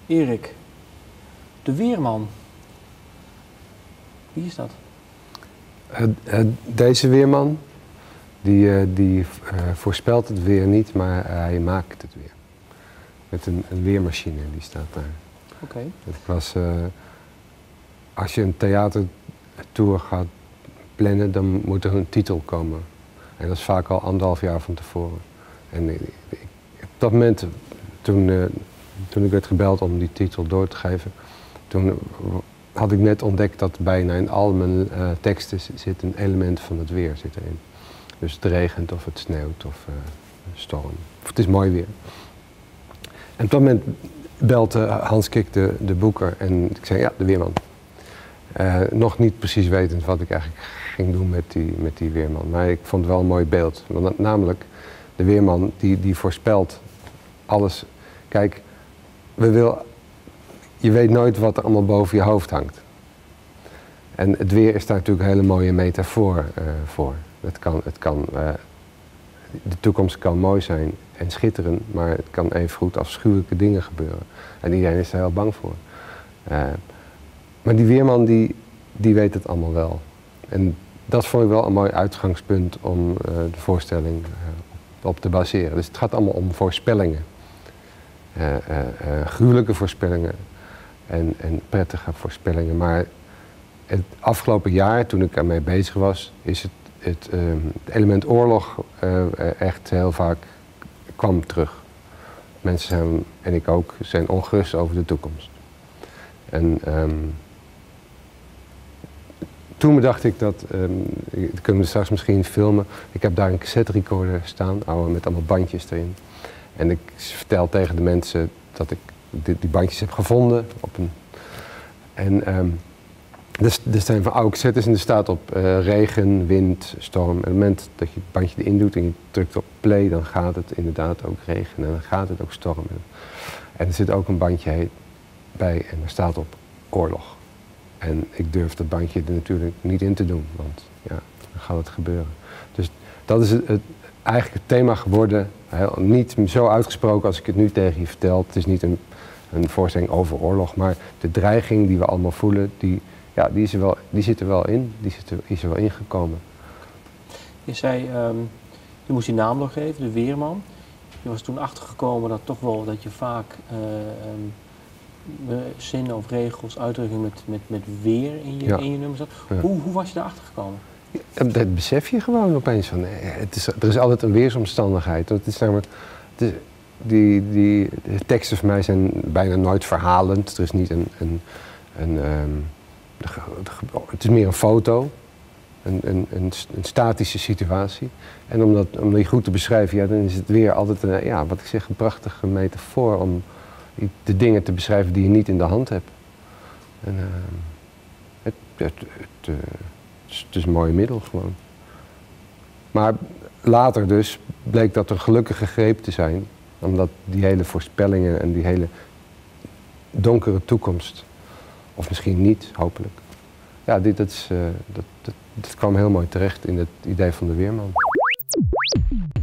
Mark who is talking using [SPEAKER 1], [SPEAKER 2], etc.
[SPEAKER 1] Erik, de weerman. Wie is dat?
[SPEAKER 2] Deze weerman, die voorspelt het weer niet, maar hij maakt het weer. Met een weermachine, die staat daar.
[SPEAKER 1] Oké.
[SPEAKER 2] Als je een theatertour gaat plannen, dan moet er een titel komen. En dat is vaak al 1,5 jaar van tevoren. En op dat moment, toen ik werd gebeld om die titel door te geven, toen had ik net ontdekt dat bijna in al mijn teksten zit een element van het weer zit erin. Dus het regent of het sneeuwt of storm. Of het is mooi weer. En op dat moment belt Hans Kik de boeker en ik zei ja, de weerman. Nog niet precies wetend wat ik eigenlijk ging doen met die weerman. Maar ik vond het wel een mooi beeld. Want namelijk, de weerman die voorspelt alles. Kijk, je weet nooit wat er allemaal boven je hoofd hangt. En het weer is daar natuurlijk een hele mooie metafoor voor. De toekomst kan mooi zijn en schitteren, maar het kan evengoed afschuwelijke dingen gebeuren. En iedereen is er heel bang voor. Maar die weerman die weet het allemaal wel. En dat vond ik wel een mooi uitgangspunt om de voorstelling op te baseren. Dus het gaat allemaal om voorspellingen. Gruwelijke voorspellingen en prettige voorspellingen. Maar het afgelopen jaar, toen ik ermee bezig was, is het element oorlog echt heel vaak kwam terug. Mensen zijn, en ik ook, zijn ongerust over de toekomst. En toen bedacht ik dat, dat kunnen we straks misschien filmen, ik heb daar een cassette recorder staan, oude, met allemaal bandjes erin. En ik vertel tegen de mensen dat ik die bandjes heb gevonden. Er zijn van oude cassettes en er staat op regen, wind, storm. En op het moment dat je het bandje erin doet en je drukt op play, dan gaat het inderdaad ook regenen en dan gaat het ook stormen. En er zit ook een bandje bij en er staat op oorlog. En ik durf dat bandje er natuurlijk niet in te doen, want ja, dan gaat het gebeuren. Dus dat is eigenlijk het thema geworden. Niet zo uitgesproken als ik het nu tegen je vertel. Het is niet een voorstelling over oorlog, maar de dreiging die we allemaal voelen, die zit er wel in. Die is er wel ingekomen.
[SPEAKER 1] Je zei, je moest die naam nog geven, de weerman. Je was toen achtergekomen dat je vaak zinnen of regels, uitdrukkingen met weer in je nummers had. Ja. Hoe was je daar achter gekomen?
[SPEAKER 2] Dat besef je gewoon opeens van. Er is altijd een weersomstandigheid. Het is namelijk, de teksten van mij zijn bijna nooit verhalend. Er is niet het is meer een foto, een statische situatie. En om die goed te beschrijven, ja, dan is het weer altijd wat ik zeg, een prachtige metafoor om de dingen te beschrijven die je niet in de hand hebt. En, het is een mooi middel gewoon. Maar later dus bleek dat een gelukkige greep te zijn, omdat die hele voorspellingen en die hele donkere toekomst, of misschien niet, hopelijk. Ja, dat kwam heel mooi terecht in het idee van de weerman.